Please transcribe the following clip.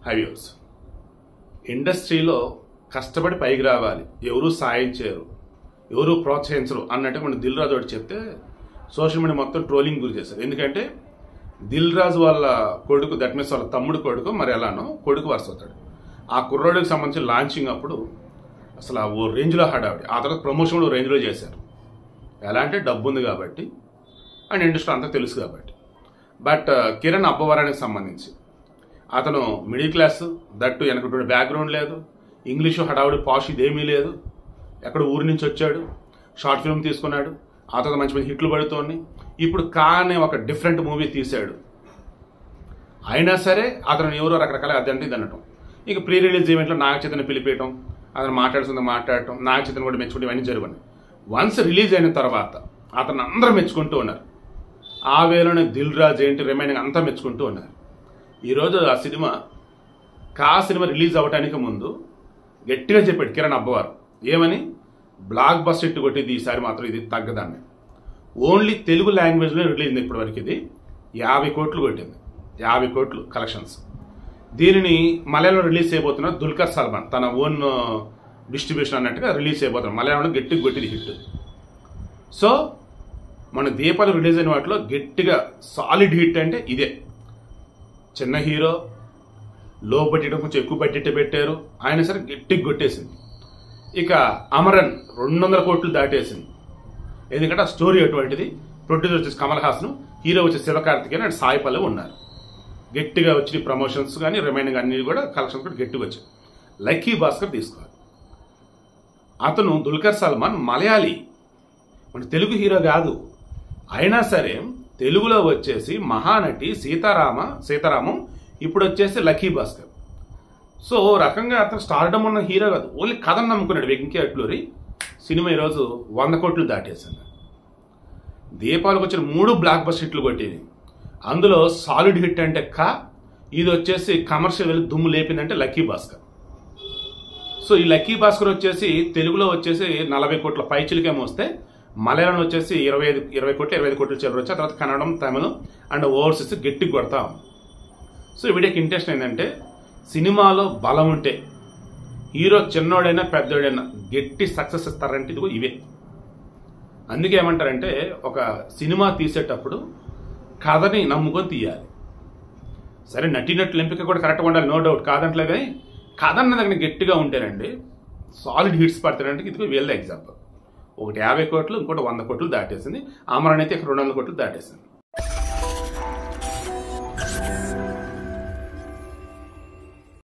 హైవ్యూస్ ఇండస్ట్రీలో కష్టపడి పైకి రావాలి, ఎవరు సాయం చేయరు, ఎవరు ప్రోత్సహించరు అన్నట్టు మన దిల్ రాజు ఒకటి చెప్తే సోషల్ మీడియా మొత్తం ట్రోలింగ్ గురి చేశారు. ఎందుకంటే దిల్ రాజు వాళ్ళ కొడుకు, దట్ మీన్స్ వాళ్ళ తమ్ముడు కొడుకు, మరి ఎలానో కొడుకు వరుస అవుతాడు. ఆ కుర్రోడికి సంబంధించి లాంచింగ్ అప్పుడు అసలు ఓ రేంజ్లో హడావిడి, ఆ తర్వాత ప్రమోషన్ కూడా ఓ రేంజ్లో చేశారు. ఎలా అంటే డబ్బు ఉంది కాబట్టి అండ్ ఇండస్ట్రీ అంతా తెలుసు కాబట్టి. బట్ కిరణ్ అబ్బవరానికి సంబంధించి అతను మిడిల్ క్లాస్, దట్టు వెనకటువంటి బ్యాక్గ్రౌండ్ లేదు, ఇంగ్లీషు హడావుడి పాష్ ఇదేమీ లేదు, ఎక్కడ ఊరి నుంచి వచ్చాడు, షార్ట్ ఫిల్మ్ తీసుకున్నాడు, ఆ తర్వాత మంచి మంచి హిట్లు పడుతోంది. ఇప్పుడు కానీ ఒక డిఫరెంట్ మూవీ తీశాడు. అయినా సరే అతను ఎవరో రకరకాల అదంటే ఇది అనటం. ఇక ప్రీ రిలీజ్ ఈవెంట్లో నాగ చైతన్య పిలిపేయటం, అతను మాట్లాడటం, నాగ చైతన్య కూడా మెచ్చుకుంటే ఇవన్నీ జరిగాయి. వన్స్ రిలీజ్ అయిన తర్వాత అతను అందరూ మెచ్చుకుంటూ ఉన్నారు. ఆ వేలోనే దిల్ రాజు ఏంటి రిమైనింగ్ అంతా మెచ్చుకుంటూ ఉన్నారు. ఈరోజు ఆ సినిమా రిలీజ్ అవ్వడానికి ముందు గట్టిగా చెప్పాడు కిరణ్ అబ్బవారు. ఏమని? బ్లాక్ బస్టర్ హిట్ కొట్టింది ఈసారి మాత్రం, ఇది తగ్గదాన్ని. ఓన్లీ తెలుగు లాంగ్వేజ్లో రిలీజ్ అయింది ఇప్పటి వరకు. ఇది 50 కోట్లు కొట్టింది, 50 కోట్లు కలెక్షన్స్. దీనిని మలయాళంలో రిలీజ్ చేయబోతున్నారు దుల్కర్ సల్మాన్, తన ఓన్ డిస్ట్రిబ్యూషన్ అన్నట్టుగా రిలీజ్ చేయబోతున్నారు. మలయాళంలో గట్టిగా కొట్టింది హిట్. సో మన దీపాలు రిలీజ్ అయిన వాటిలో గట్టిగా సాలిడ్ హిట్ అంటే ఇదే. చిన్న హీరో, లో బడ్జెట్ కొంచెం ఎక్కువ బడ్జెట్ పెట్టారు, ఆయన సరే గట్టిగా కొట్టేసింది. ఇక అమరన్ 200 కోట్లు దాటేసింది. ఎందుకంటే ఆ స్టోరీ అటువంటిది. ప్రొడ్యూసర్ వచ్చేసి కమల్ హాసన్, హీరో వచ్చి శివకార్తికేయన్ అండ్ సాయి పల్లవి ఉన్నారు. గట్టిగా వచ్చిన ప్రమోషన్స్ కానీ రిమైనింగ్ అన్ని కూడా కలెక్షన్స్ కూడా గట్టిగా వచ్చాయి. లక్కీ భాస్కర్ తీసుకోవాలి. అతను దుల్కర్ సల్మాన్ మలయాళీ, మన తెలుగు హీరో కాదు. అయినా సరే తెలుగులో వచ్చేసి మహానటి సీతారామం, ఇప్పుడు వచ్చేసి లక్కీ భాస్కర్. సో రకంగా అతను స్టార్డమ్ ఉన్న హీరో కాదు, ఓన్లీ కథను నమ్ముకున్నాడు. వెంకీ అట్లూరి సినిమా ఈరోజు 100 కోట్లు దాటేసింది. దీపాలకు వచ్చిన 3 బ్లాక్ బస్టర్ హిట్లు కొట్టేది. అందులో సాలిడ్ హిట్ అంటే ఇది వచ్చేసి కమర్షియల్ వెళ్ళి దుమ్ము లేపిందంటే లక్కీ భాస్కర్. సో ఈ లక్కీ భాస్కర్ వచ్చేసి తెలుగులో వచ్చేసి 40 కోట్ల పైచిలకేమో వస్తే, మలయాళంలో వచ్చేసి 25 కోట్లు చిల్లర వచ్చి, ఆ తర్వాత కన్నడం, తమిళం అండ్ ఓవర్సీస్ గట్టి కొడతాం. సో ఈ వీడియోకి ఇంట్రెస్ట్ ఏంటంటే, సినిమాలో బలం ఉంటే హీరో చిన్నోడైనా పెద్దోడైనా గట్టి సక్సెస్ ఇస్తారంటే ఇదిగో ఇవే. అందుకే ఏమంటారంటే, ఒక సినిమా తీసేటప్పుడు కథని నమ్ముకొని తీయాలి. సరే నటినట్లు ఎంపిక కూడా కరెక్ట్గా ఉండాలి, నో డౌట్, కాదంటలే. కానీ కథ అన్న దగ్గర గట్టిగా ఉంటేనండి సాలిడ్ హిట్స్ పడతారంటే ఇదిగో వీళ్ళ ఎగ్జాంపుల్. ఒకటి 50 కోట్లు, ఇంకోటి 100 కోట్లు దాటేసింది. అమరన్ అయితే 200 కోట్లు దాటేసింది.